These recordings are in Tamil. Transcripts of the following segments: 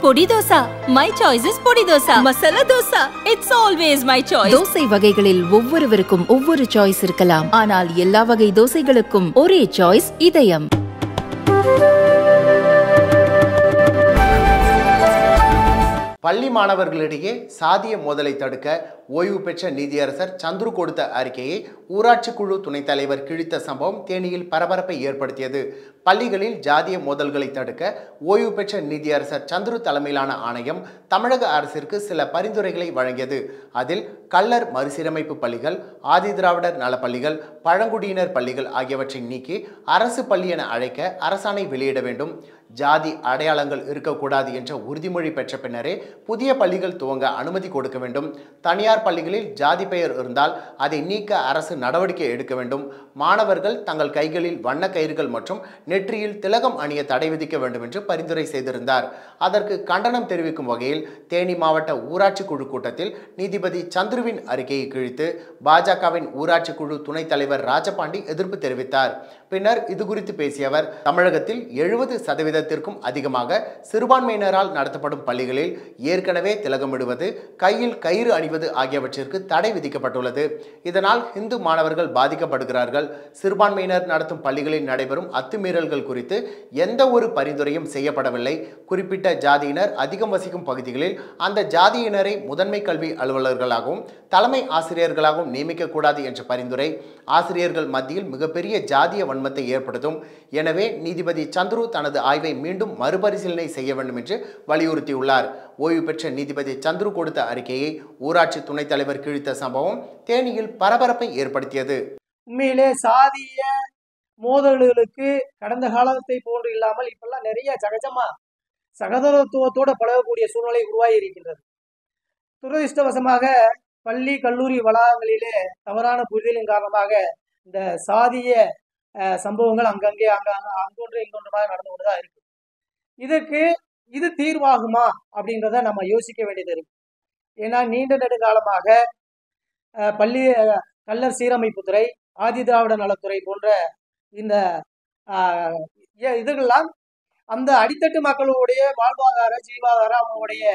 பொடி தோசா. My choice is பொடி dosa. Masala dosa. It's always my choice. Dosa வகைகளில் ஒவ்வொருவருக்கும் ஒவ்வொரு சாய்ஸ் இருக்கலாம். ஆனால் எல்லா வகை தோசைகளுக்கும் ஒரே சாய்ஸ் இதயம். பள்ளி மாணவர்களிடையே சாதிய மோதலை தடுக்க ஓய்வு பெற்ற நீதியரசர் சந்துரு கொடுத்த அறிக்கையை ஊராட்சி குழு துணைத் தலைவர் கிழித்த சம்பவம் தேனியில் பரபரப்பை ஏற்படுத்தியது. பள்ளிகளில் ஜாதிய மோதல்களை தடுக்க ஓய்வு பெற்ற நீதியரசர் சந்துரு தலைமையிலான ஆணையம் தமிழக அரசிற்கு சில பரிந்துரைகளை வழங்கியது. அதில் கள்ளர் மறுசீரமைப்பு பள்ளிகள், ஆதிதிராவிடர் நலப்பள்ளிகள், பழங்குடியினர் பள்ளிகள் ஆகியவற்றை நீக்கி அரசு பள்ளி என அழைக்க அரசாணை வெளியிட வேண்டும், ஜாதி அடையாளங்கள் இருக்கக்கூடாது என்ற உறுதிமொழி பெற்ற பின்னரே புதிய பள்ளிகள் துவங்க அனுமதி கொடுக்க வேண்டும், தனியார் பள்ளிகளில் ஜாதி பெயர் இருந்தால் அதை நீக்க அரசு நடவடிக்கை எடுக்க வேண்டும், மாணவர்கள் தங்கள் கைகளில் வண்ண கயிறுகள் மற்றும் நெற்றியில் திலகம் அணிய தடை விதிக்க வேண்டும் என்று பரிந்துரை செய்திருந்தார். அதற்கு கண்டனம் தெரிவிக்கும் வகையில் தேனி மாவட்ட ஊராட்சி குழு கூட்டத்தில் நீதிபதி சந்துருவின் அறிக்கையை கிழித்து பாஜகவின் ஊராட்சி குழு துணைத் தலைவர் ராஜபாண்டி எதிர்ப்பு தெரிவித்தார். பின்னர் இது குறித்து பேசிய அவர், தமிழகத்தில் 70% அதிகமாக சிறுபான்மையினரால் நடத்தப்படும் பள்ளிகளில் ஏற்கனவே திலகமிடுவது, கையில் கயிறு அணிவது ஆகியவற்றிற்கு தடை விதிக்கப்பட்டுள்ளது. இதனால் இந்து மாணவர்கள் பாதிக்கப்படுகிறார்கள். சிறுபான்மையினர் நடத்தும் பள்ளிகளில் நடைபெறும் அத்துமீறல்கள் குறித்து எந்த ஒரு பரிந்துரையும் செய்யப்படவில்லை. குறிப்பிட்ட ஜாதியினர் அதிகம் வசிக்கும் பகுதிகளில் அந்த ஜாதியினரை முதன்மை கல்வி அலுவலர்களாகவும் தலைமை ஆசிரியர்களாகவும் நியமிக்கக்கூடாது என்ற பரிந்துரை ஆசிரியர்கள் மத்தியில் மிகப்பெரிய ஜாதிய வன்மத்தை ஏற்படுத்தும். எனவே நீதிபதி சந்துரு தனது ஆய்வை மீண்டும் மறுபரிசீலனை செய்ய வேண்டும் என்று வலியுறுத்தியுள்ளார். ஓய்வு பெற்ற நீதிபதி சந்துரு கொடுத்த அறிக்கையை ஊராட்சி துணைத் தலைவர் கிழித்த சம்பவம் தேனியில் பரபரப்பை ஏற்படுத்தியது. உண்மையிலே சாதிய மோதல்களுக்கு கடந்த காலத்தை போன்று இல்லாமல் இப்பெல்லாம் நிறைய சகோதரத்துவத்தோடு பழகக்கூடிய சூழ்நிலை உருவாகி இருக்கின்றது. துரதிருஷ்டவசமாக பள்ளி கல்லூரி வளாகங்களிலே தவறான புரிதலின் காரணமாக இந்த சாதிய சம்பவங்கள் அங்கொன்று இங்கொன்றுமாக நடந்து கொண்டுதான் இருக்கு. இது தீர்வாகுமா அப்படின்றத நம்ம யோசிக்க வேண்டியது இருக்கு. ஏன்னா நீண்ட நெடுங்காலமாக பள்ளி கள்ளர் சீரமைப்புத்துறை, ஆதிதிராவிட நலத்துறை போன்ற இந்த இதுகள்லாம் அந்த அடித்தட்டு மக்களுடைய வாழ்வாதார ஜீவாதாரம் அவங்களுடைய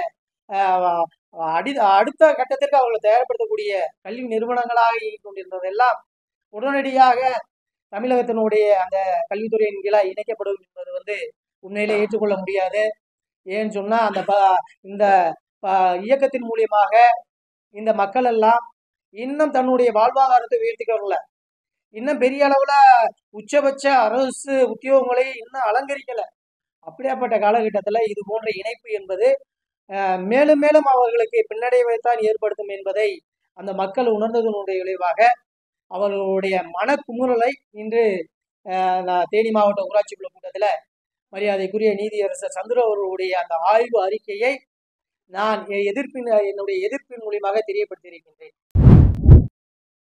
அடுத்த கட்டத்திற்கு அவர்களை தயார்படுத்தக்கூடிய கல்வி நிறுவனங்களாக கொண்டிருந்ததெல்லாம் உடனடியாக தமிழகத்தினுடைய அந்த கல்வித்துறையின் கீழே இணைக்கப்படும் என்பது உண்மையிலே ஏற்றுக்கொள்ள முடியாது. ஏன்னு சொன்னா இந்த இயக்கத்தின் மூலியமாக இந்த மக்கள் எல்லாம் இன்னும் தன்னுடைய வாழ்வாதாரத்தை உயர்த்திக்கல, இன்னும் பெரிய அளவுல உச்சபட்ச அரசு உத்தியோகங்களை இன்னும் அலங்கரிக்கல. அப்படியாப்பட்ட காலகட்டத்தில் இது போன்ற இணைப்பு என்பது மேலும் மேலும் அவர்களுக்கு பின்னடைவைத்தான் ஏற்படுத்தும் என்பதை அந்த மக்கள் உணர்ந்ததனுடைய விளைவாக அவர்களுடைய மன குமுறலை இன்று தேனி மாவட்ட ஊராட்சி குழு கூட்டத்தில் மரியாதைக்குரிய நீதியரசர் சந்துரு அவர்களுடைய அந்த ஆய்வு அறிக்கையை நான் என்னுடைய எதிர்ப்பின் மூலியமாக தெரியப்படுத்தியிருக்கின்றேன்.